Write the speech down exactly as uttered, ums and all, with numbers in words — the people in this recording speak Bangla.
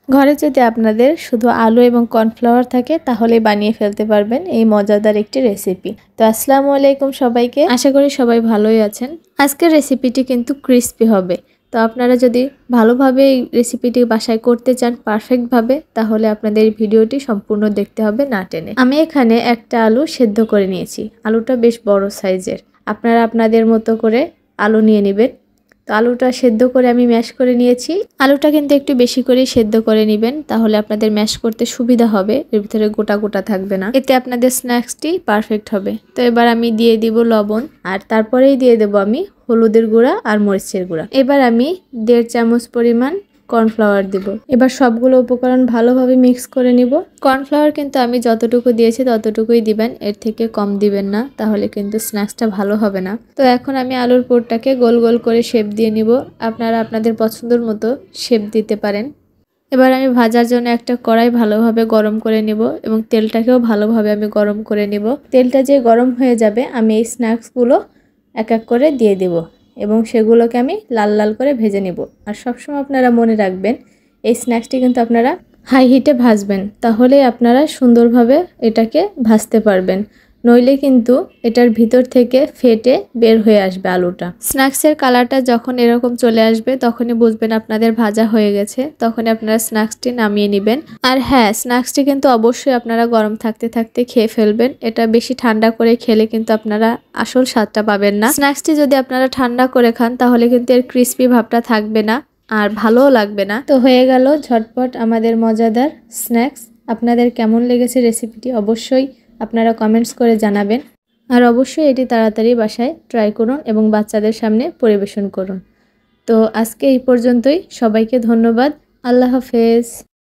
ঘরে যদি আপনাদের শুধু আলু এবং কর্নফ্লাওয়ার থাকে তাহলে বানিয়ে ফেলতে পারবেন এই মজাদার একটি রেসিপি। তো আসসালামু আলাইকুম সবাইকে, আশা করি সবাই ভালোই আছেন। আজকের রেসিপিটি কিন্তু ক্রিস্পি হবে। তো আপনারা যদি ভালোভাবে এই রেসিপিটি বাসায় করতে চান পারফেক্টভাবে, তাহলে আপনাদের এই ভিডিওটি সম্পূর্ণ দেখতে হবে না টেনে। আমি এখানে একটা আলু সেদ্ধ করে নিয়েছি। আলুটা বেশ বড় সাইজের। আপনারা আপনাদের মতো করে আলু নিয়ে নেবেন। তো আলুটা সেদ্ধ করে আমি ম্যাশ করে নিয়েছি। আলুটা কিন্তু একটু বেশি করেই সেদ্ধ করে নেবেন, তাহলে আপনাদের ম্যাশ করতে সুবিধা হবে, এর ভিতরে গোটা গোটা থাকবে না, এতে আপনাদের স্ন্যাক্সটি পারফেক্ট হবে। তো এবার আমি দিয়ে দিব লবণ, আর তারপরেই দিয়ে দেব আমি হলুদের গুঁড়া আর মরিচের গুঁড়া। এবার আমি দেড় চামচ পরিমাণ কর্নফ্লাওয়ার দিব। এবার সবগুলো উপকরণ ভালোভাবে মিক্স করে নিব। কর্নফ্লাওয়ার কিন্তু আমি যতটুকু দিয়েছি ততটুকুই দিবেন, এর থেকে কম দিবেন না, তাহলে কিন্তু স্ন্যাক্সটা ভালো হবে না। তো এখন আমি আলুর পুরটাকে গোল গোল করে শেপ দিয়ে নিব। আপনারা আপনাদের পছন্দের মতো শেপ দিতে পারেন। এবার আমি ভাজার জন্য একটা কড়াই ভালোভাবে গরম করে নেব এবং তেলটাকেও ভালোভাবে আমি গরম করে নেব। তেলটা যে গরম হয়ে যাবে আমি এই স্ন্যাক্সগুলো এক এক করে দিয়ে দেব এবং সেগুলোকে আমি লাল লাল করে ভেজে নেব। আর সবসময় আপনারা মনে রাখবেন এই স্ন্যাক্সটি কিন্তু আপনারা হাই হিটে ভাজবেন, তাহলে আপনারা সুন্দরভাবে এটাকে ভাজতে পারবেন, নইলে কিন্তু এটার ভিতর থেকে ফেটে বের হয়ে আসবে আলুটা। স্ন্যাক্সের কালারটা যখন এরকম চলে আসবে তখনই বুঝবেন আপনাদের ভাজা হয়ে গেছে, তখনই আপনারা স্ন্যাক্সটি নামিয়ে নেবেন। আর হ্যাঁ, স্ন্যাক্সটি কিন্তু অবশ্যই আপনারা গরম থাকতে থাকতে খেয়ে ফেলবেন। এটা বেশি ঠান্ডা করে খেলে কিন্তু আপনারা আসল স্বাদটা পাবেন না। স্ন্যাক্সটি যদি আপনারা ঠান্ডা করে খান তাহলে কিন্তু এর ক্রিস্পি ভাবটা থাকবে না আর ভালোও লাগবে না। তো হয়ে গেল ঝটপট আমাদের মজাদার স্ন্যাক্স। আপনাদের কেমন লেগেছে রেসিপিটি অবশ্যই আপনারা কমেন্টস করে জানাবেন। আর অবশ্যই এটি তাড়াতাড়ি বাসায় ট্রাই করুন এবং বাচ্চাদের সামনে পরিবেশন করুন। তো আজকে এই পর্যন্তই। সবাইকে ধন্যবাদ। আল্লাহ হাফেজ।